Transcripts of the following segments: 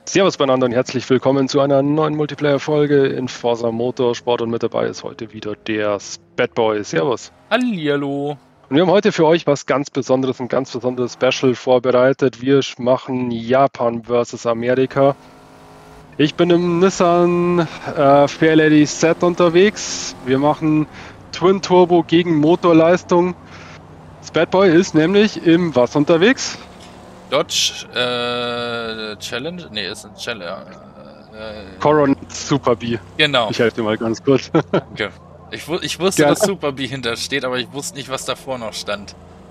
Servus beieinander und herzlich willkommen zu einer neuen Multiplayer-Folge in Forza Motorsport, und mit dabei ist heute wieder der Spatboy. Servus. Hallihallo. Und wir haben heute für euch was ganz Besonderes, ein ganz besonderes Special vorbereitet. Wir machen Japan versus Amerika. Ich bin im Nissan Fairlady Z unterwegs. Wir machen Twin Turbo gegen Motorleistung. Spatboy ist nämlich im was unterwegs? Dodge Challenge? Ne, ist ein Challenge. Coronet Super B. Genau. Ich helfe dir mal ganz kurz. Danke. Ich wusste, Gerne. dass Super B hintersteht, aber ich wusste nicht, was davor noch stand.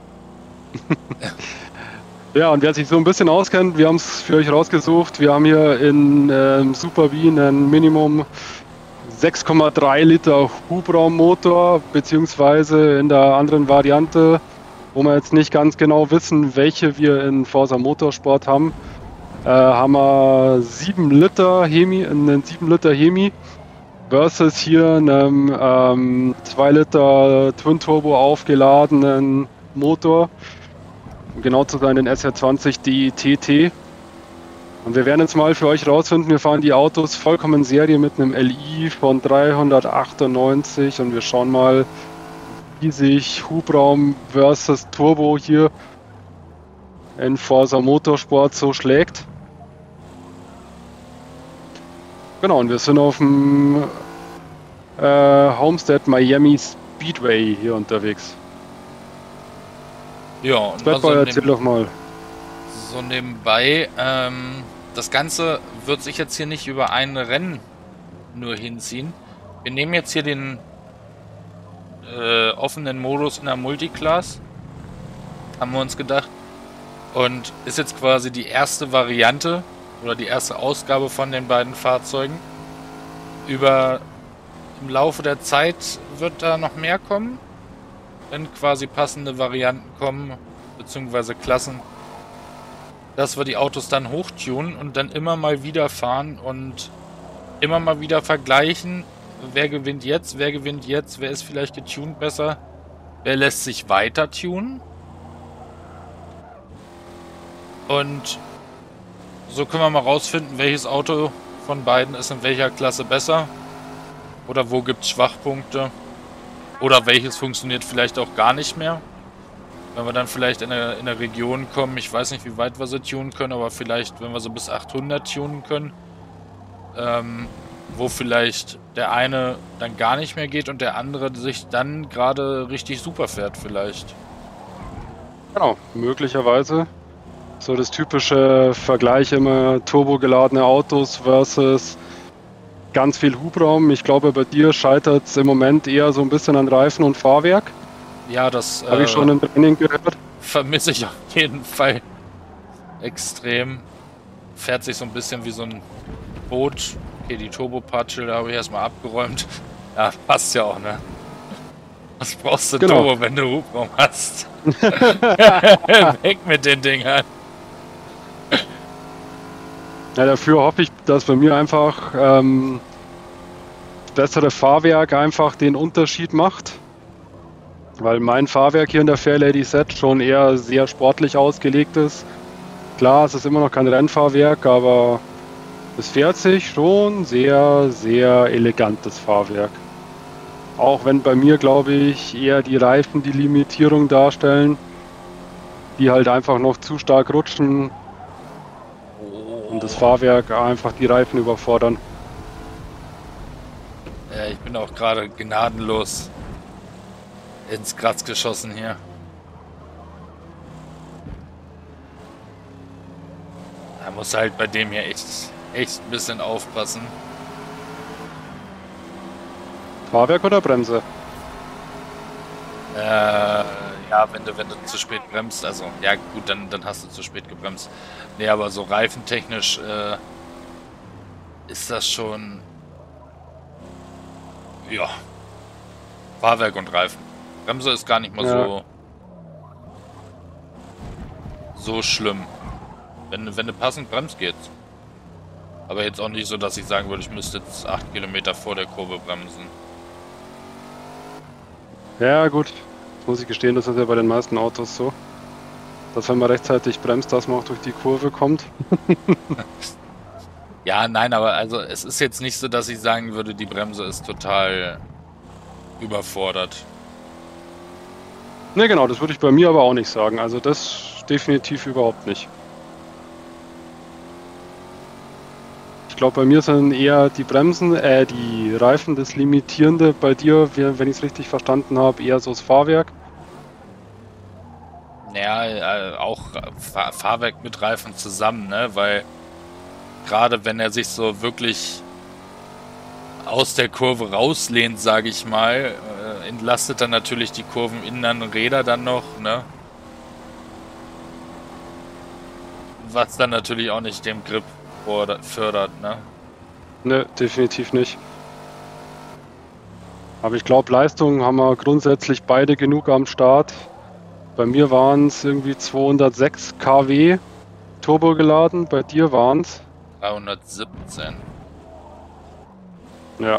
Ja, und wer sich so ein bisschen auskennt, wir haben es für euch rausgesucht. Wir haben hier in Super B einen Minimum 6,3 Liter Hubraummotor, beziehungsweise in der anderen Variante, wo wir jetzt nicht ganz genau wissen, welche wir in Forza Motorsport haben, haben wir 7 Liter Hemi, einen 7 Liter Hemi versus hier einem 2 Liter Twin Turbo aufgeladenen Motor. Um genau zu sein, den SR20 DI TT. Und wir werden jetzt mal für euch rausfinden, wir fahren die Autos vollkommen in Serie mit einem LI von 398 und wir schauen mal, wie sich Hubraum versus Turbo hier in Forza Motorsport so schlägt. Genau, und wir sind auf dem Homestead Miami Speedway hier unterwegs. Ja, und Spatboy, erzähl doch mal. so nebenbei, das Ganze wird sich jetzt hier nicht über ein Rennen nur hinziehen. Wir nehmen jetzt hier den offenen Modus in der Multiclass, haben wir uns gedacht. Und ist jetzt quasi die erste Variante oder die erste Ausgabe von den beiden Fahrzeugen. Im Laufe der Zeit wird da noch mehr kommen, wenn quasi passende Varianten kommen, beziehungsweise Klassen, dass wir die Autos dann hochtunen und dann immer mal wieder fahren und immer mal wieder vergleichen, wer gewinnt jetzt, wer ist vielleicht getuned besser, wer lässt sich weiter tunen. Und so können wir mal rausfinden, welches Auto von beiden ist in welcher Klasse besser. Oder wo gibt es Schwachpunkte. Oder welches funktioniert vielleicht auch gar nicht mehr. Wenn wir dann vielleicht in eine Region kommen, ich weiß nicht, wie weit wir sie tunen können, aber vielleicht, wenn wir so bis 800 tunen können, wo vielleicht der eine dann gar nicht mehr geht und der andere sich dann gerade richtig super fährt vielleicht. Genau, möglicherweise. So das typische Vergleich immer turbogeladene Autos versus ganz viel Hubraum. Ich glaube, bei dir scheitert es im Moment eher so ein bisschen an Reifen und Fahrwerk. Ja, das Habe ich schon im Training gehört. vermisse ich auf jeden Fall extrem. Fährt sich so ein bisschen wie so ein Boot. Okay, die Turbo-Patschel, da habe ich erstmal abgeräumt. Ja, passt ja auch, ne? Was brauchst du Genau. Turbo, wenn du Hubraum hast? Weg mit den Dingern. Ja, dafür hoffe ich, dass bei mir einfach das bessere Fahrwerk einfach den Unterschied macht. Weil mein Fahrwerk hier in der Fairlady Z schon eher sehr sportlich ausgelegt ist. Klar, es ist immer noch kein Rennfahrwerk, aber es fährt sich schon sehr, sehr elegantes Fahrwerk. Auch wenn bei mir, glaube ich, eher die Reifen die Limitierung darstellen, die halt einfach noch zu stark rutschen und das Fahrwerk einfach die Reifen überfordern. Ja, ich bin auch gerade gnadenlos ins Gras geschossen hier. Da muss halt bei dem hier echt ein bisschen aufpassen. Fahrwerk oder Bremse? Ja, wenn du zu spät bremst, also ja gut, dann hast du zu spät gebremst. Nee, aber so reifentechnisch ist das schon, ja, Fahrwerk und Reifen. Bremse ist gar nicht mal Ja. so schlimm. Wenn du passend bremst, geht's. Aber jetzt auch nicht so, dass ich sagen würde, ich müsste jetzt 8 Kilometer vor der Kurve bremsen. Ja, gut. Muss ich gestehen, das ist ja bei den meisten Autos so. Dass wenn man rechtzeitig bremst, dass man auch durch die Kurve kommt. Ja, nein, aber also es ist jetzt nicht so, dass ich sagen würde, die Bremse ist total überfordert. Ne, genau, das würde ich bei mir aber auch nicht sagen. Also das definitiv überhaupt nicht. Ich glaube, bei mir sind eher die Bremsen, die Reifen das Limitierende. Bei dir, wenn ich es richtig verstanden habe, eher so das Fahrwerk. Naja, auch Fahrwerk mit Reifen zusammen, ne? Weil gerade wenn er sich so wirklich aus der Kurve rauslehnt, sage ich mal, entlastet dann natürlich die kurveninneren Räder dann noch, ne? Was dann natürlich auch nicht den Grip fördert, ne? Ne, definitiv nicht. Aber ich glaube, Leistung haben wir grundsätzlich beide genug am Start. Bei mir waren es irgendwie 206 kW Turbo geladen, bei dir waren es 317. ja.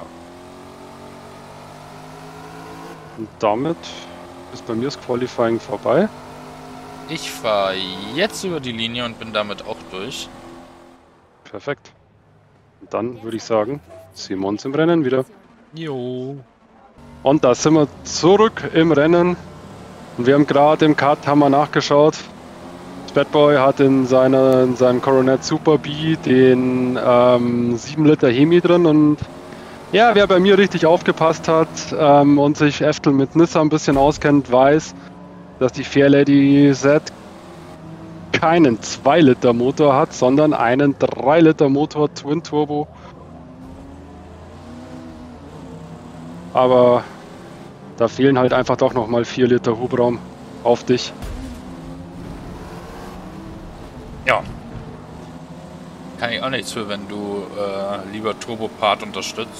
Und damit ist bei mir das Qualifying vorbei. Ich fahre jetzt über die Linie und bin damit auch durch. Perfekt. Und dann würde ich sagen, sehen wir uns im Rennen wieder. Jo. Und da sind wir zurück im Rennen. Und wir haben gerade im Cut haben wir nachgeschaut. Batboy hat in seinem Coronet Super B den 7 Liter Hemi drin. Und ja, wer bei mir richtig aufgepasst hat und sich Eftel mit Nissa ein bisschen auskennt, weiß, dass die Fairlady Z keinen 2 Liter Motor hat, sondern einen 3 Liter Motor Twin Turbo. Aber da fehlen halt einfach doch nochmal 4 Liter Hubraum auf dich. Ja. Kann ich auch nichts für, wenn du lieber Turbopart unterstützt.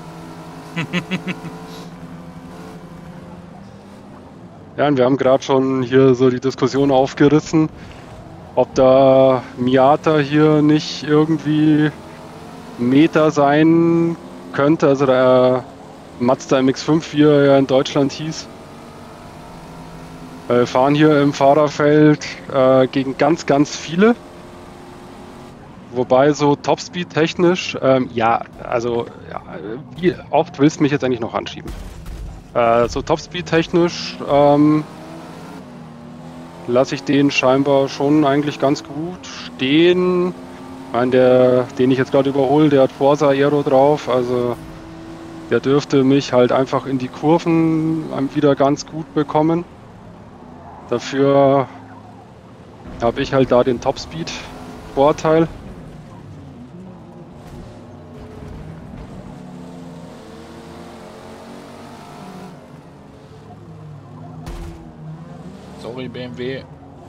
Ja, und wir haben gerade schon hier so die Diskussion aufgerissen, ob da Miata hier nicht irgendwie Meta sein könnte, also der Mazda MX-5, wie er ja in Deutschland hieß. Wir fahren hier im Fahrerfeld gegen ganz, ganz viele. Wobei so Topspeed technisch, ja, also ja, wie oft willst du mich jetzt eigentlich noch anschieben? So Topspeed technisch lasse ich den scheinbar schon eigentlich ganz gut stehen. Ich meine, den ich jetzt gerade überhole, der hat Forza Aero drauf, also der dürfte mich halt einfach in die Kurven wieder ganz gut bekommen. Dafür habe ich halt da den Topspeed-Vorteil. Sorry, BMW.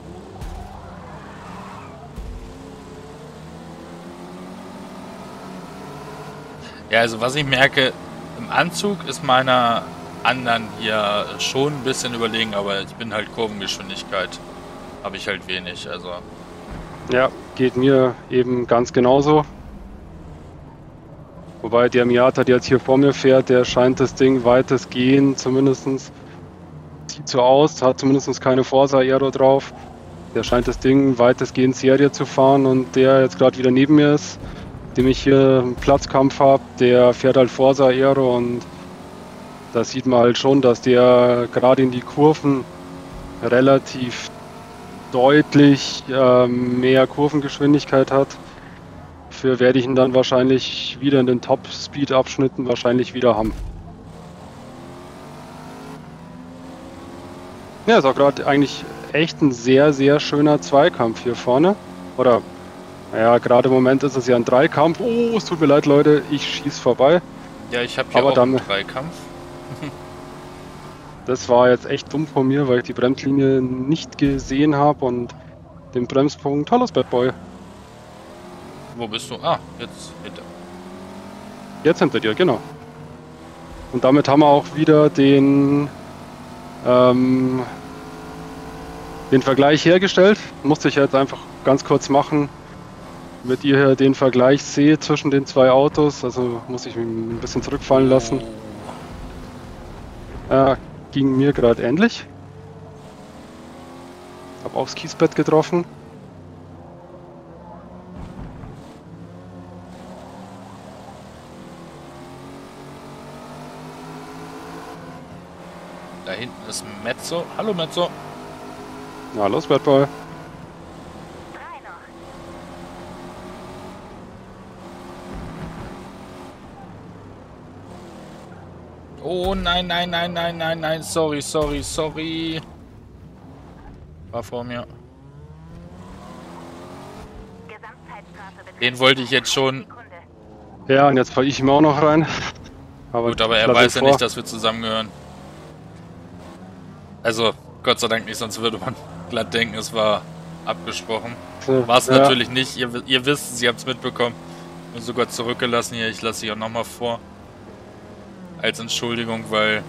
Ja, also was ich merke, im Anzug ist meiner anderen hier schon ein bisschen überlegen, aber ich bin halt Kurvengeschwindigkeit. Habe ich halt wenig, also. Ja, geht mir eben ganz genauso. Wobei der Miata, der jetzt hier vor mir fährt, der scheint das Ding weitestgehend zumindest, sieht so aus, hat zumindest keine Forza Aero drauf. Der scheint das Ding weitestgehend Serie zu fahren und der jetzt gerade wieder neben mir ist, dem ich hier einen Platzkampf habe, der fährt halt Forza Aero und da sieht man halt schon, dass der gerade in die Kurven relativ deutlich mehr Kurvengeschwindigkeit hat. Dafür werde ich ihn dann wahrscheinlich wieder in den Top-Speed-Abschnitten wahrscheinlich wieder haben. Ja, ist auch gerade eigentlich echt ein sehr, sehr schöner Zweikampf hier vorne. Oder, naja, gerade im Moment ist es ja ein Dreikampf. Oh, es tut mir leid, Leute, ich schieße vorbei. Ja, ich habe hier aber auch einen Dreikampf. Das war jetzt echt dumm von mir, weil ich die Bremslinie nicht gesehen habe und den Bremspunkt. Hallo, Batboy. Wo bist du? Ah, jetzt hinter. Jetzt hinter dir, genau. Und damit haben wir auch wieder den Vergleich hergestellt. Musste ich jetzt einfach ganz kurz machen, damit ihr hier den Vergleich seht zwischen den zwei Autos. Also muss ich mich ein bisschen zurückfallen lassen. Ging mir gerade ähnlich. Hab aufs Kiesbett getroffen. Da hinten ist Mezzo. Hallo Mezzo. Na los, Bad Boy. Oh nein, nein, nein, nein, nein, nein. Sorry, sorry, sorry. War vor mir. Den wollte ich jetzt schon. Ja, und jetzt falle ich ihm auch noch rein. Aber gut, aber er weiß ja nicht, dass wir zusammengehören. Also, Gott sei Dank nicht, sonst würde man glatt denken, es war abgesprochen. War es natürlich nicht. Ihr wisst es, ihr habt es mitbekommen. Bin sogar zurückgelassen hier. Ich lasse sie auch nochmal vor. Als Entschuldigung, weil...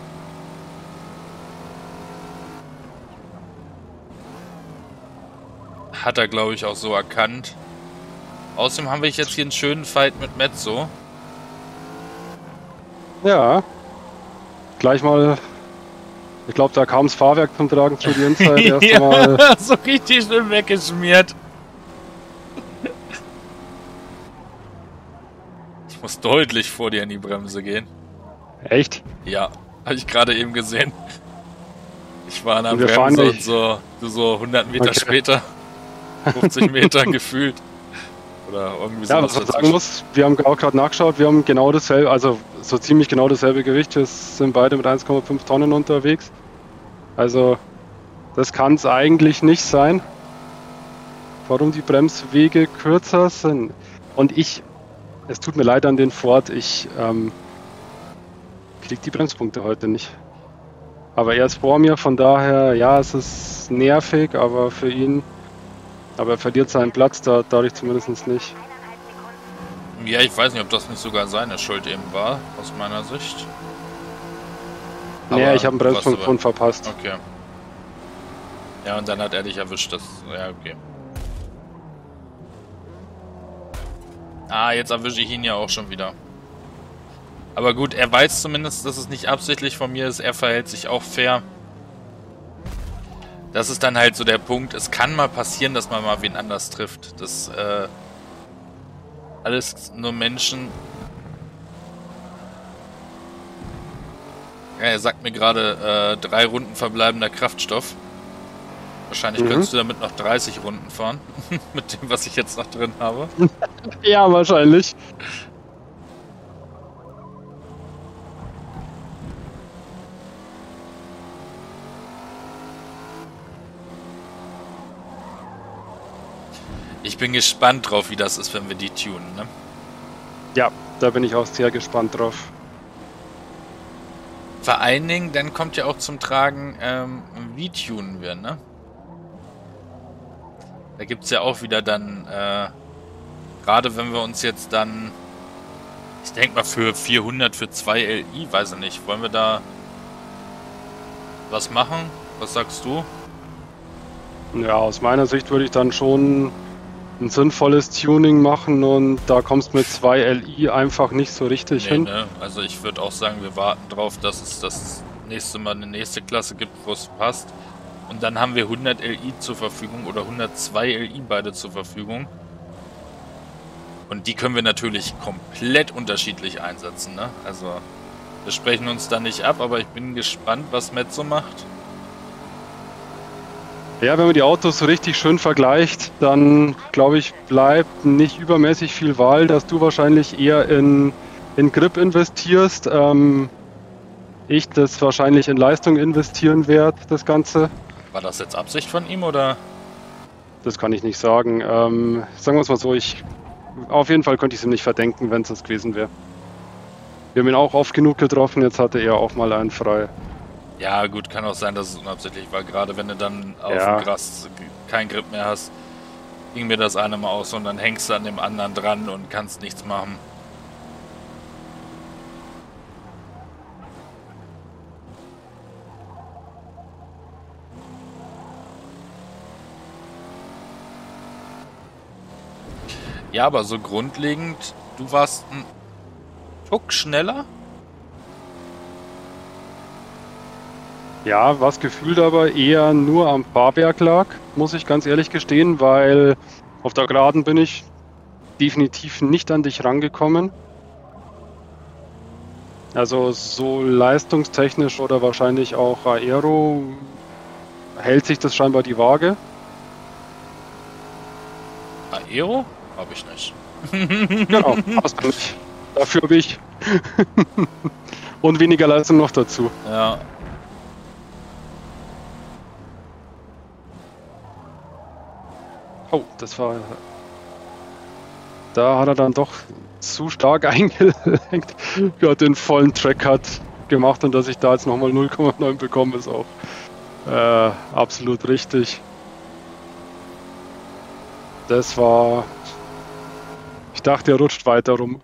Hat er, glaube ich, auch so erkannt. Außerdem haben wir jetzt hier einen schönen Fight mit Mezzo. Ja. Gleich mal... Ich glaube, da kam das Fahrwerk zum Tragen zu die Inside erst einmal. So richtig schön weggeschmiert. Ich muss deutlich vor dir in die Bremse gehen. Echt? Ja, habe ich gerade eben gesehen. Ich war an der Bremse und so 100 Meter später, 50 Meter gefühlt. Oder irgendwie so. Ja, was man sagen muss, wir haben auch gerade nachgeschaut, wir haben genau dasselbe, also so ziemlich genau dasselbe Gewicht. Wir sind beide mit 1,5 Tonnen unterwegs. Also das kann es eigentlich nicht sein, warum die Bremswege kürzer sind. Und es tut mir leid an den Ford, ich krieg die Bremspunkte heute nicht. Aber er ist vor mir, von daher, ja, es ist nervig, aber für ihn, aber er verliert seinen Platz, dadurch zumindest nicht. Ja, ich weiß nicht, ob das nicht sogar seine Schuld eben war, aus meiner Sicht. Nee, ich habe einen Bremspunkt verpasst. Okay. Ja, und dann hat er dich erwischt, das, ja, okay. Ah, jetzt erwische ich ihn ja auch schon wieder. Aber gut, er weiß zumindest, dass es nicht absichtlich von mir ist. Er verhält sich auch fair. Das ist dann halt so der Punkt. Es kann mal passieren, dass man mal wen anders trifft. Das, alles nur Menschen. Ja, er sagt mir gerade, 3 Runden verbleibender Kraftstoff. Wahrscheinlich könntest du damit noch 30 Runden fahren. Mit dem, was ich jetzt noch drin habe. Ja, wahrscheinlich. Ich bin gespannt drauf, wie das ist, wenn wir die tunen, ne? Ja, da bin ich auch sehr gespannt drauf. Vor allen Dingen, dann kommt ja auch zum Tragen, wie tunen wir, ne? Da gibt es ja auch wieder dann, gerade wenn wir uns jetzt dann, ich denke mal für 400, für 2 LI, weiß ich nicht, wollen wir da was machen? Was sagst du? Ja, aus meiner Sicht würde ich dann schon ein sinnvolles Tuning machen und da kommst du mit 2 LI einfach nicht so richtig hin. Ne? Also ich würde auch sagen, wir warten drauf, dass es das nächste Mal eine nächste Klasse gibt, wo es passt. Und dann haben wir 100 LI zur Verfügung oder 102 LI beide zur Verfügung. Und die können wir natürlich komplett unterschiedlich einsetzen, ne? Also wir sprechen uns da nicht ab, aber ich bin gespannt, was Mezzo macht. Ja, wenn man die Autos so richtig schön vergleicht, dann glaube ich, bleibt nicht übermäßig viel Wahl, dass du wahrscheinlich eher in Grip investierst. Ich das wahrscheinlich in Leistung investieren werde, das Ganze. War das jetzt Absicht von ihm oder? Das kann ich nicht sagen. Sagen wir es mal so, auf jeden Fall könnte ich es ihm nicht verdenken, wenn es das gewesen wäre. Wir haben ihn auch oft genug getroffen, jetzt hatte er auch mal einen frei. Ja gut, kann auch sein, dass es unabsichtlich war. Gerade wenn du dann auf dem Gras keinen Grip mehr hast, ging mir das eine mal aus und dann hängst du an dem anderen dran und kannst nichts machen. Ja, aber so grundlegend, du warst ein Tuck schneller? Ja, was gefühlt aber eher nur am Fahrwerk lag, muss ich ganz ehrlich gestehen, weil auf der Geraden bin ich definitiv nicht an dich rangekommen. Also so leistungstechnisch oder wahrscheinlich auch Aero hält sich das scheinbar die Waage. Aero? Habe ich nicht. Genau, hast du nicht. Dafür habe ich. Und weniger Leistung noch dazu. Ja. Oh, das war. Da hat er dann doch zu stark eingelenkt. Ja, den vollen Track-Cut gemacht und dass ich da jetzt nochmal 0,9 bekomme, ist auch absolut richtig. Das war. Ich dachte, er rutscht weiter rum.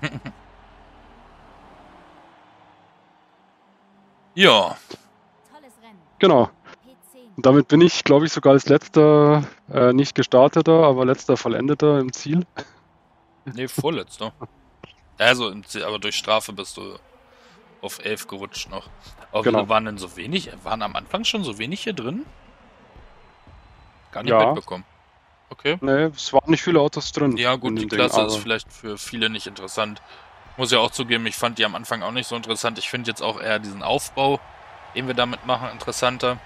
Ja. Tolles Rennen. Genau. P10. Und damit bin ich, glaube ich, sogar als letzter, nicht gestarteter, aber letzter vollendeter im Ziel. Nee, vorletzter. Also, aber durch Strafe bist du auf 11 gerutscht noch. Aber Genau. wieso waren denn so wenig? Waren am Anfang schon so wenig hier drin? Gar nicht Ja. mitbekommen. Okay. Nee, es waren nicht viele Autos drin. Ja, gut, in die dem Ding, Klasse ist aber vielleicht für viele nicht interessant. Muss ja auch zugeben, ich fand die am Anfang auch nicht so interessant. Ich finde jetzt auch eher diesen Aufbau, den wir damit machen, interessanter.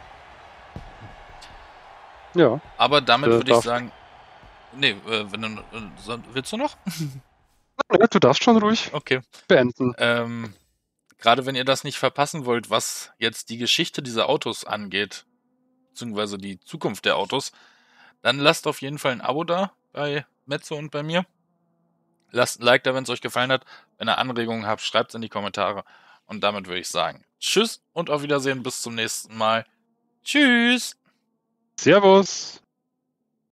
ja. Aber damit würde ich darf- sagen. Nee, wenn du, willst du noch? Ja, du darfst schon ruhig Okay. beenden. Gerade wenn ihr das nicht verpassen wollt, was jetzt die Geschichte dieser Autos angeht, beziehungsweise die Zukunft der Autos, dann lasst auf jeden Fall ein Abo da bei Metzo und bei mir. Lasst ein Like da, wenn es euch gefallen hat. Wenn ihr Anregungen habt, schreibt es in die Kommentare. Und damit würde ich sagen, tschüss und auf Wiedersehen, bis zum nächsten Mal. Tschüss! Servus!